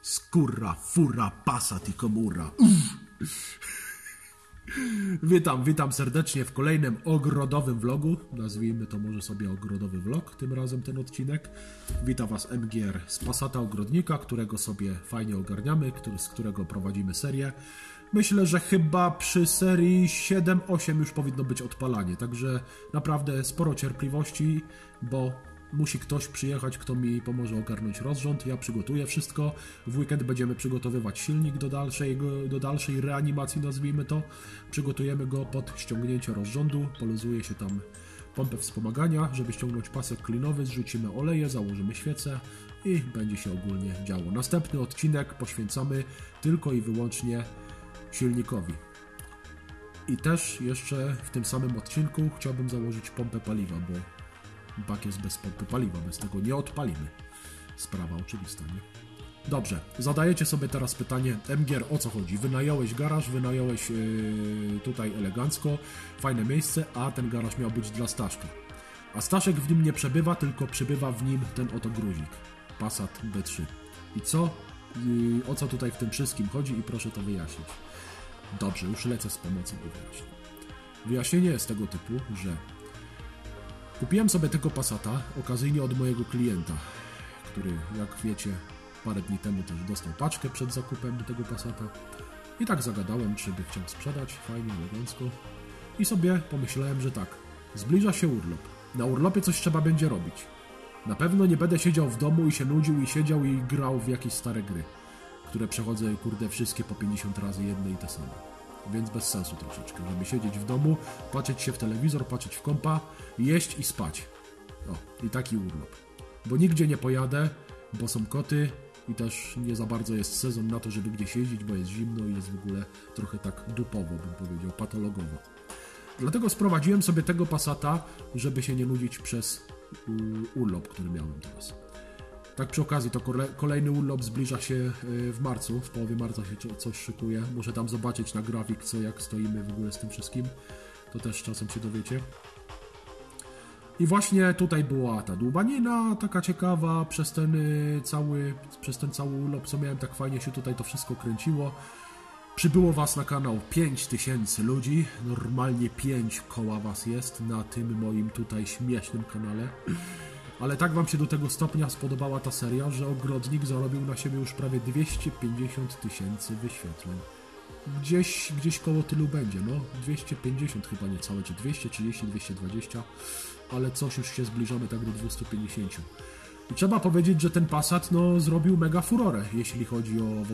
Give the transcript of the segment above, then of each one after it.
Skóra, fura, Passat i komura. Witam serdecznie w kolejnym ogrodowym vlogu. Nazwijmy to może sobie ogrodowy vlog, tym razem ten odcinek. Witam Was MGR z Passata Ogrodnika, którego sobie fajnie ogarniamy, z którego prowadzimy serię. Myślę, że chyba przy serii 7-8 już powinno być odpalanie, także naprawdę sporo cierpliwości, bo musi ktoś przyjechać, kto mi pomoże ogarnąć rozrząd. Ja przygotuję wszystko. W weekend będziemy przygotowywać silnik do dalszej reanimacji, nazwijmy to. Przygotujemy go pod ściągnięcie rozrządu. Poluzuje się tam pompę wspomagania, żeby ściągnąć pasek klinowy. Zrzucimy oleje, założymy świecę i będzie się ogólnie działo. Następny odcinek poświęcamy tylko i wyłącznie silnikowi. I też jeszcze w tym samym odcinku chciałbym założyć pompę paliwa, bo bak jest bez pompy paliwa, bez tego nie odpalimy. Sprawa oczywista, nie? Dobrze, zadajecie sobie teraz pytanie, MGR, o co chodzi? Wynająłeś garaż, wynająłeś tutaj elegancko, fajne miejsce, a ten garaż miał być dla Staszka. A Staszek w nim nie przebywa, tylko przybywa w nim ten oto gruzik. Passat B3. I o co tutaj w tym wszystkim chodzi i proszę to wyjaśnić. Dobrze, już lecę z pomocą i wyjaśnię. Wyjaśnienie jest tego typu, że kupiłem sobie tego Passata okazyjnie od mojego klienta, który, jak wiecie, parę dni temu też dostał paczkę przed zakupem tego Passata. I tak zagadałem, czy by chciał sprzedać, fajnie, elegancko. I sobie pomyślałem, że tak, zbliża się urlop. Na urlopie coś trzeba będzie robić. Na pewno nie będę siedział w domu i się nudził i siedział i grał w jakieś stare gry, które przechodzę, kurde, wszystkie po 50 razy jedne i te same. Więc bez sensu troszeczkę, żeby siedzieć w domu, patrzeć się w telewizor, patrzeć w kompa, jeść i spać. O, i taki urlop. Bo nigdzie nie pojadę, bo są koty i też nie za bardzo jest sezon na to, żeby gdzieś jeździć, bo jest zimno i jest w ogóle trochę tak dupowo, bym powiedział, patologowo. Dlatego sprowadziłem sobie tego Passata, żeby się nie nudzić przez urlop, który miałem teraz. Tak przy okazji, to kolejny urlop zbliża się w marcu, w połowie marca się coś szykuje. Muszę tam zobaczyć na grafik, jak stoimy w ogóle z tym wszystkim. To też czasem się dowiecie. I właśnie tutaj była ta dłubanina, taka ciekawa, przez ten cały urlop, co miałem, tak fajnie się tutaj to wszystko kręciło. Przybyło Was na kanał 5000 ludzi, normalnie 5 koła Was jest na tym moim tutaj śmiesznym kanale. Ale tak Wam się do tego stopnia spodobała ta seria, że Ogrodnik zarobił na siebie już prawie 250 000 wyświetleń. Gdzieś koło tylu będzie, no 250 chyba niecałe, czy 230, 220, ale coś już się zbliżamy tak do 250. I trzeba powiedzieć, że ten Passat zrobił mega furorę, jeśli chodzi o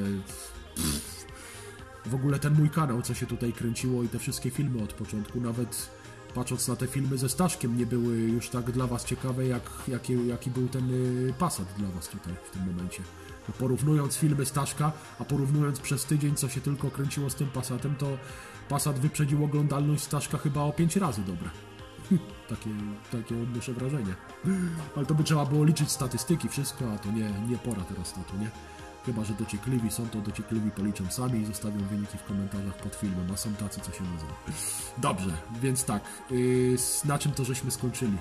w ogóle ten mój kanał, co się tutaj kręciło i te wszystkie filmy od początku, nawet patrząc na te filmy ze Staszkiem, nie były już tak dla Was ciekawe, jaki był ten Passat dla Was tutaj w tym momencie. Bo porównując filmy Staszka, a porównując przez tydzień, co się tylko kręciło z tym Passatem, to Passat wyprzedził oglądalność Staszka chyba o 5 razy, dobre. Takie odnoszę wrażenie. Ale to by trzeba było liczyć statystyki, wszystko, a to nie pora teraz na to, nie? Chyba że dociekliwi są, to dociekliwi policzą sami i zostawią wyniki w komentarzach pod filmem, a są tacy, co się nazywa. Dobrze, więc tak, na czym to żeśmy skończyli?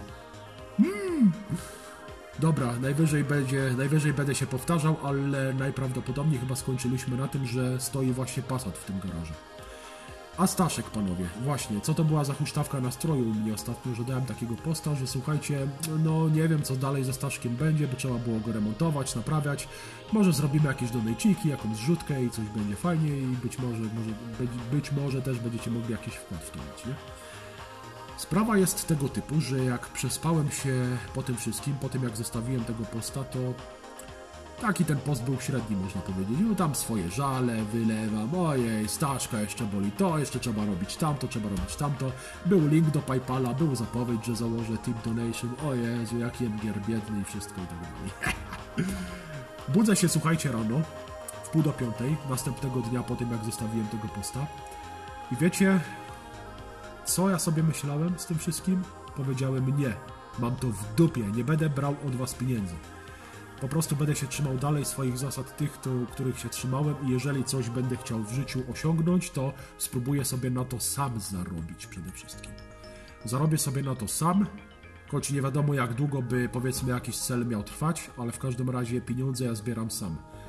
Dobra, najwyżej będę się powtarzał, ale najprawdopodobniej chyba skończyliśmy na tym, że stoi właśnie Passat w tym garażu. A Staszek, panowie, właśnie, co to była za huśtawka nastroju u mnie ostatnio, że dałem takiego posta, że słuchajcie, nie wiem co dalej ze Staszkiem będzie, by trzeba było go remontować, naprawiać, może zrobimy jakieś donejciki, jakąś zrzutkę i coś będzie fajnie i być może też będziecie mogli jakiś wkład w to mieć, nie? Sprawa jest tego typu, że jak przespałem się po tym wszystkim, po tym jak zostawiłem tego posta, to taki ten post był średni, można powiedzieć. Tam swoje żale wylewam, ojej, Staszka jeszcze boli to, jeszcze trzeba robić tamto, trzeba robić tamto. Był link do PayPala, był zapowiedź, że założę tip donation, o Jezu, jaki MGR biedny i wszystko i tak dalej. Budzę się, słuchajcie, rano, w 4:30, następnego dnia po tym jak zostawiłem tego posta. I wiecie, co ja sobie myślałem z tym wszystkim? Powiedziałem nie, mam to w dupie, nie będę brał od Was pieniędzy. Po prostu będę się trzymał dalej swoich zasad, tych, których się trzymałem i jeżeli coś będę chciał w życiu osiągnąć, to spróbuję sobie na to sam zarobić przede wszystkim. Zarobię sobie na to sam, choć nie wiadomo jak długo by, powiedzmy, jakiś cel miał trwać, ale w każdym razie pieniądze ja zbieram sam.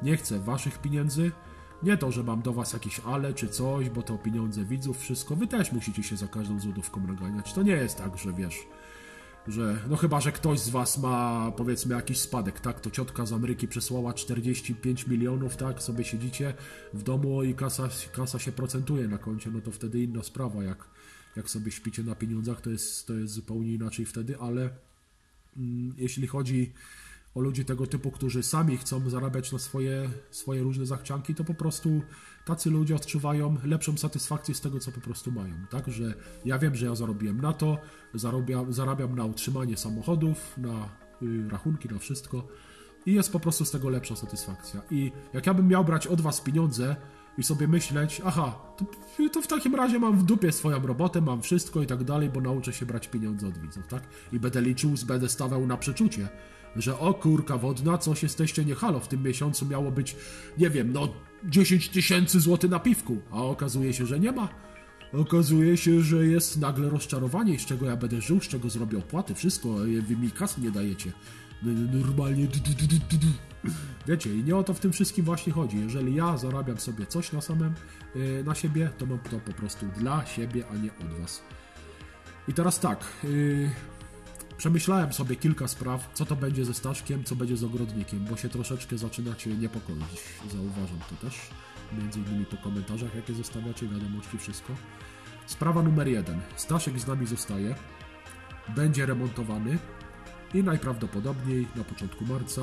Nie chcę waszych pieniędzy. Nie to, że mam do was jakieś ale czy coś, bo to pieniądze widzów, wszystko. Wy też musicie się za każdą złotówką naganiać. To nie jest tak, że wiesz, że no chyba, że ktoś z was ma powiedzmy jakiś spadek, tak? To ciotka z Ameryki przesłała 45 milionów, tak? Sobie siedzicie w domu i kasa się procentuje na koncie, no to wtedy inna sprawa, jak sobie śpicie na pieniądzach, to jest zupełnie inaczej wtedy, ale jeśli chodzi o ludzi tego typu, którzy sami chcą zarabiać na swoje różne zachcianki, to po prostu tacy ludzie odczuwają lepszą satysfakcję z tego, co po prostu mają, tak? Że ja wiem, że ja zarobiłem na to, zarabiam na utrzymanie samochodów, na rachunki, na wszystko i jest po prostu z tego lepsza satysfakcja. I jak ja bym miał brać od was pieniądze i sobie myśleć, aha, to w takim razie mam w dupie swoją robotę, mam wszystko i tak dalej, bo nauczę się brać pieniądze od widzów, tak? I będę liczył, będę stawiał na przeczucie, że o kurka wodna, coś jesteście nie halo, w tym miesiącu miało być, nie wiem, no 10 000 złotych na piwku, a okazuje się, że nie ma. Okazuje się, że jest nagle rozczarowanie, z czego ja będę żył, z czego zrobię opłaty, wszystko, wy mi kasy nie dajecie. Normalnie wiecie, i nie o to w tym wszystkim właśnie chodzi. Jeżeli ja zarabiam sobie coś na siebie, to mam to po prostu dla siebie, a nie od was. I teraz tak, przemyślałem sobie kilka spraw, co to będzie ze Staszkiem, co będzie z Ogrodnikiem, bo się troszeczkę zaczynacie niepokoić. Zauważam to też, między innymi po komentarzach, jakie zostawiacie, wiadomości, wszystko. Sprawa numer 1. Staszek z nami zostaje, będzie remontowany i najprawdopodobniej na początku marca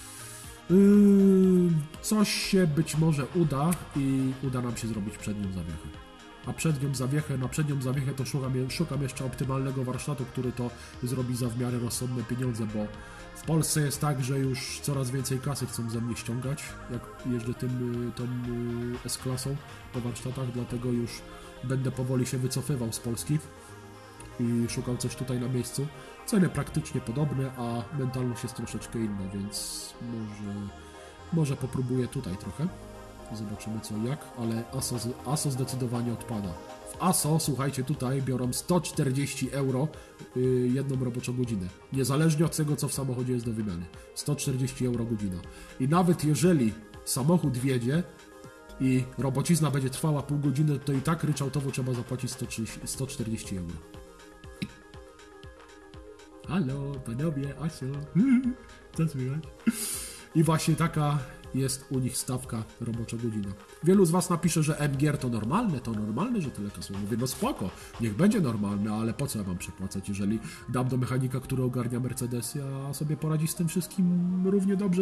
coś się być może uda i uda nam się zrobić przednią zawiechę. A na przednią zawiechę to szukam jeszcze optymalnego warsztatu, który to zrobi za w miarę rozsądne pieniądze, bo w Polsce jest tak, że już coraz więcej kasy chcą ze mnie ściągać, jak jeżdżę tą S-klasą po warsztatach, dlatego już będę powoli się wycofywał z Polski i szukał coś tutaj na miejscu. Ceny praktycznie podobne, a mentalność jest troszeczkę inna, więc może popróbuję tutaj trochę. Zobaczymy co i jak, ale ASO zdecydowanie odpada. W ASO, słuchajcie, tutaj biorą 140 euro jedną roboczą godzinę. Niezależnie od tego, co w samochodzie jest do wymiany. 140 euro godzina. I nawet jeżeli samochód wjedzie i robocizna będzie trwała pół godziny, to i tak ryczałtowo trzeba zapłacić 140 euro. Halo, panowie, ASO. Co słychać? I właśnie taka jest u nich stawka robocza godzina. Wielu z was napisze, że MGR to normalne, że tyle kasuje. Mówię, no spoko, niech będzie normalne, ale po co ja mam przepłacać, jeżeli dam do mechanika, który ogarnia Mercedesy, a sobie poradzi z tym wszystkim równie dobrze.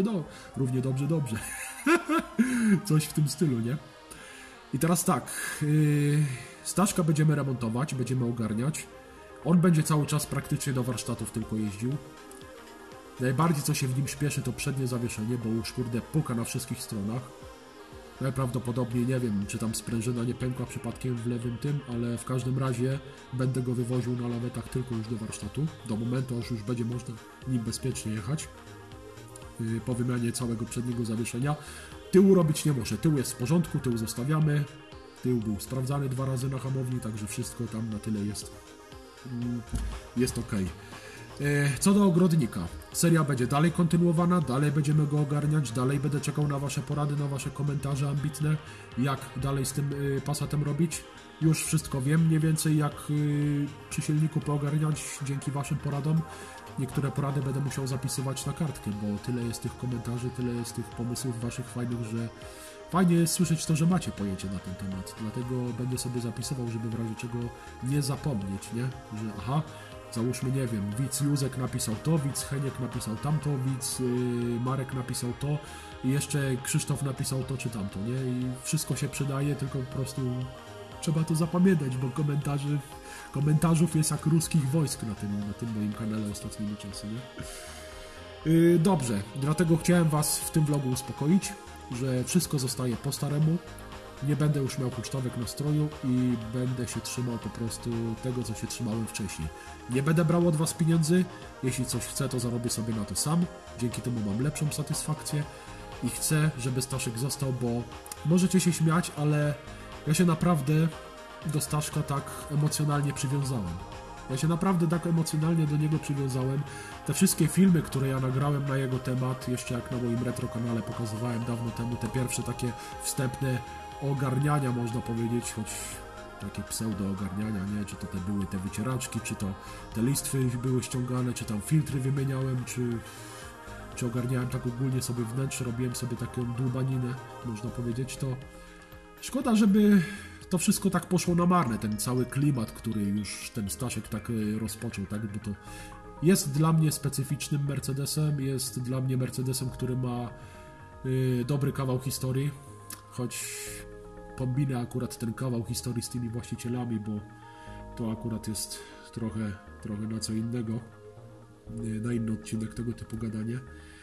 Coś w tym stylu, nie? I teraz tak, Staszka będziemy remontować, będziemy ogarniać. On będzie cały czas praktycznie do warsztatów tylko jeździł. Najbardziej co się w nim śpieszy to przednie zawieszenie, bo już kurde puka na wszystkich stronach. Najprawdopodobniej nie wiem, czy tam sprężyna nie pękła przypadkiem w lewym tym, ale w każdym razie będę go wywoził na lawetach tylko już do warsztatu. Do momentu, aż już będzie można nim bezpiecznie jechać. Po wymianie całego przedniego zawieszenia. Tyłu robić nie muszę, tył jest w porządku, tył zostawiamy. Tył był sprawdzany 2 razy na hamowni, także wszystko tam na tyle jest ok. Co do Ogrodnika, seria będzie dalej kontynuowana, dalej będziemy go ogarniać, dalej będę czekał na wasze porady, na wasze komentarze ambitne, jak dalej z tym Passatem robić. Już wszystko wiem mniej więcej, jak przy silniku poogarniać dzięki waszym poradom. Niektóre porady będę musiał zapisywać na kartkę, bo tyle jest tych komentarzy, tyle jest tych pomysłów waszych fajnych, że fajnie jest słyszeć to, że macie pojęcie na ten temat. Dlatego będę sobie zapisywał, żeby w razie czego nie zapomnieć, nie? Że aha, załóżmy, nie wiem, widz Józek napisał to, widz Heniek napisał tamto, widz Marek napisał to i jeszcze Krzysztof napisał to czy tamto, nie? I wszystko się przydaje, tylko po prostu trzeba to zapamiętać, bo komentarzów jest jak ruskich wojsk na tym moim kanale ostatnimi czasy, nie? Dobrze, dlatego chciałem was w tym vlogu uspokoić, że wszystko zostaje po staremu. Nie będę już miał huśtawek nastroju i będę się trzymał po prostu tego, co się trzymałem wcześniej. Nie będę brał od was pieniędzy. Jeśli coś chcę, to zarobię sobie na to sam. Dzięki temu mam lepszą satysfakcję i chcę, żeby Staszek został, bo możecie się śmiać, ale ja się naprawdę do Staszka tak emocjonalnie przywiązałem. Ja się naprawdę tak emocjonalnie do niego przywiązałem. Te wszystkie filmy, które ja nagrałem na jego temat, jeszcze jak na moim retro kanale pokazywałem dawno temu, te pierwsze takie wstępne ogarniania, można powiedzieć, choć takie pseudo-ogarniania, nie? Czy to te były te wycieraczki, czy to te listwy były ściągane, czy tam filtry wymieniałem, czy ogarniałem tak ogólnie sobie wnętrze, robiłem sobie taką dłubaninę, można powiedzieć, to szkoda, żeby to wszystko tak poszło na marne, ten cały klimat, który już ten Staszek tak rozpoczął, tak, bo to jest dla mnie specyficznym Mercedesem, jest dla mnie Mercedesem, który ma dobry kawał historii, choć pominę akurat ten kawał historii z tymi właścicielami, bo to akurat jest trochę na co innego, na inny odcinek tego typu gadanie.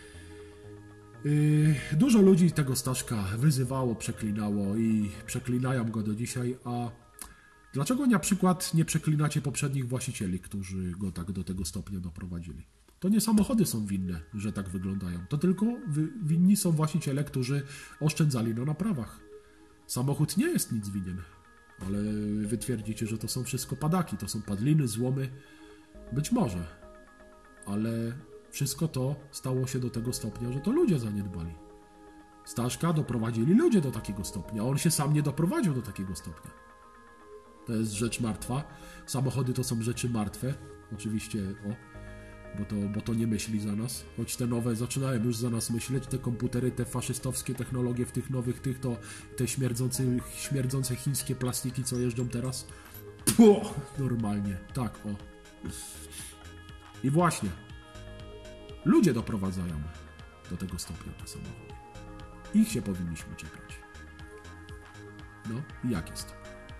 Dużo ludzi tego Staszka wyzywało, przeklinało i przeklinają go do dzisiaj, a dlaczego na przykład nie przeklinacie poprzednich właścicieli, którzy go tak do tego stopnia doprowadzili? To nie samochody są winne, że tak wyglądają, to tylko winni są właściciele, którzy oszczędzali na naprawach. Samochód nie jest nic winien, ale wy twierdzicie, że to są wszystko padaki, to są padliny, złomy, być może, ale wszystko to stało się do tego stopnia, że to ludzie zaniedbali. Staszka doprowadzili ludzie do takiego stopnia, on się sam nie doprowadził do takiego stopnia. To jest rzecz martwa. Samochody to są rzeczy martwe. Oczywiście, bo to nie myśli za nas. Choć te nowe zaczynają już za nas myśleć. Te komputery, te faszystowskie technologie w tych nowych, to te śmierdzące chińskie plastiki, co jeżdżą teraz. Puh, normalnie. Tak, o. I właśnie. Ludzie doprowadzają do tego stopnia te samochody. Ich się powinniśmy czepiać. No i jak jest?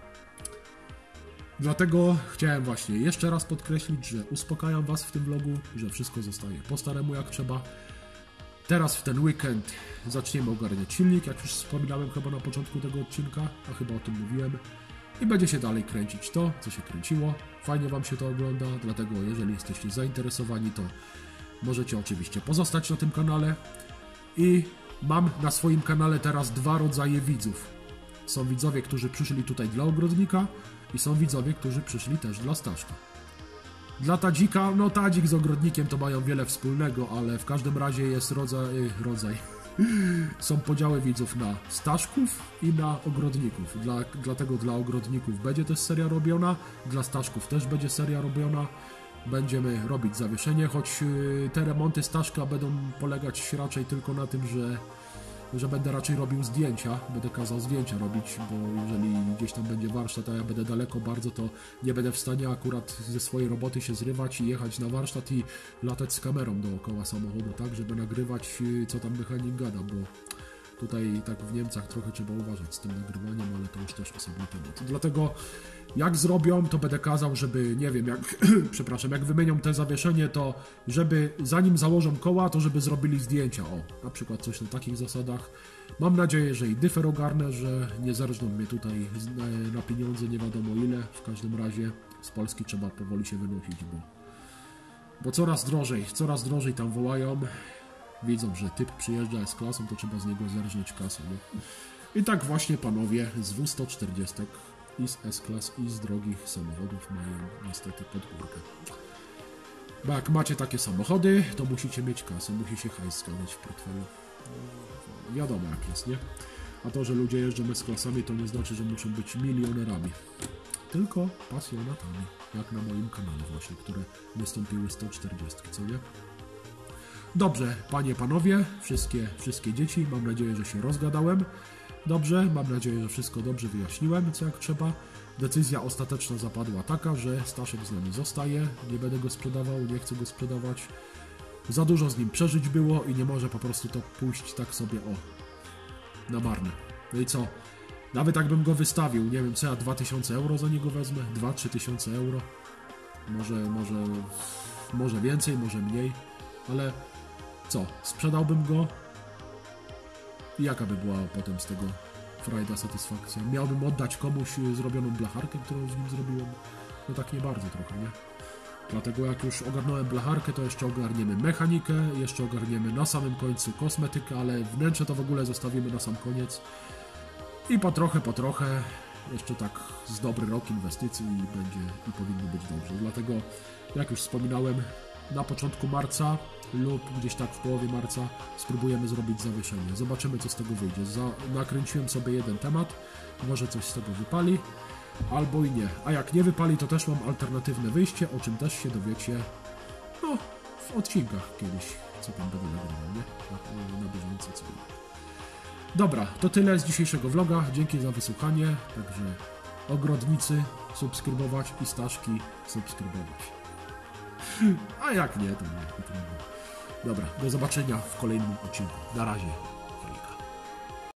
Dlatego chciałem właśnie jeszcze raz podkreślić, że uspokajam was w tym vlogu, że wszystko zostaje po staremu jak trzeba. Teraz w ten weekend zaczniemy ogarniać silnik, jak już wspominałem chyba na początku tego odcinka, a chyba o tym mówiłem. I będzie się dalej kręcić to, co się kręciło. Fajnie wam się to ogląda, dlatego jeżeli jesteście zainteresowani, to możecie oczywiście pozostać na tym kanale. I mam na swoim kanale teraz dwa rodzaje widzów. Są widzowie, którzy przyszli tutaj dla ogrodnika i są widzowie, którzy przyszli też dla Staszka. Dla Tadzika, no Tadzik z ogrodnikiem to mają wiele wspólnego, ale w każdym razie jest rodzaj. Są podziały widzów na Staszków i na ogrodników. Dlatego dla ogrodników będzie też seria robiona, dla Staszków też będzie seria robiona. Będziemy robić zawieszenie, choć te remonty Staszka będą polegać raczej tylko na tym, że będę raczej robił zdjęcia, będę kazał zdjęcia robić, bo jeżeli gdzieś tam będzie warsztat, a ja będę daleko bardzo, to nie będę w stanie akurat ze swojej roboty się zrywać i jechać na warsztat i latać z kamerą dookoła samochodu, tak, żeby nagrywać, co tam mechanik gada, bo tutaj tak w Niemcach trochę trzeba uważać z tym nagrywaniem, ale to już też osobny temat. Dlatego jak zrobią, to będę kazał, żeby, nie wiem, jak wymienią te zawieszenie, to żeby zanim założą koła, to żeby zrobili zdjęcia, na przykład coś na takich zasadach. Mam nadzieję, że i dyfer ogarnę, że nie zerżną mnie tutaj na pieniądze nie wiadomo ile. W każdym razie z Polski trzeba powoli się wynosić, bo coraz drożej tam wołają. Widzą, że typ przyjeżdża S-klasą, to trzeba z niego zerżnąć kasę. No. I tak właśnie panowie z W140 i z S-klas i z drogich samochodów mają niestety pod górkę. Bo jak macie takie samochody, to musicie mieć kasę, musi się hajs zgadzać w portfelu. No, wiadomo jak jest, nie? A to, że ludzie jeżdżą S-klasami, to nie znaczy, że muszą być milionerami. Tylko pasjonatami, jak na moim kanale właśnie, które wystąpiły 140, co nie? Dobrze, panie, panowie, wszystkie dzieci, mam nadzieję, że się rozgadałem dobrze, mam nadzieję, że wszystko dobrze wyjaśniłem, co jak trzeba. Decyzja ostateczna zapadła taka, że Staszek z nami zostaje, nie będę go sprzedawał, nie chcę go sprzedawać. Za dużo z nim przeżyć było i nie może po prostu to pójść tak sobie, na marne. No i co? Nawet jakbym go wystawił, nie wiem co ja, 2000 euro za niego wezmę, 2-3 tysiące euro, może więcej, może mniej, ale co, sprzedałbym go i jaka by była potem z tego frajda, satysfakcja? Miałbym oddać komuś zrobioną blacharkę, którą z nim zrobiłem? No tak nie bardzo trochę, nie? Dlatego jak już ogarnąłem blacharkę, to jeszcze ogarniemy mechanikę, jeszcze ogarniemy na samym końcu kosmetykę, ale wnętrze to w ogóle zostawimy na sam koniec. I po trochę jeszcze tak z dobry rok inwestycji i powinno być dobrze. Dlatego, jak już wspominałem, na początku marca lub gdzieś tak w połowie marca spróbujemy zrobić zawieszenie. Zobaczymy, co z tego wyjdzie. Nakręciłem sobie jeden temat, może coś z tego wypali, albo i nie. A jak nie wypali, to też mam alternatywne wyjście, o czym też się dowiecie no, w odcinkach kiedyś, co tam będę nagrywał, nie? Na bieżąco co. Dobra, to tyle z dzisiejszego vloga. Dzięki za wysłuchanie. Także ogrodnicy subskrybować, pistaszki subskrybować. A jak nie, to nie. Dobra, do zobaczenia w kolejnym odcinku. Na razie.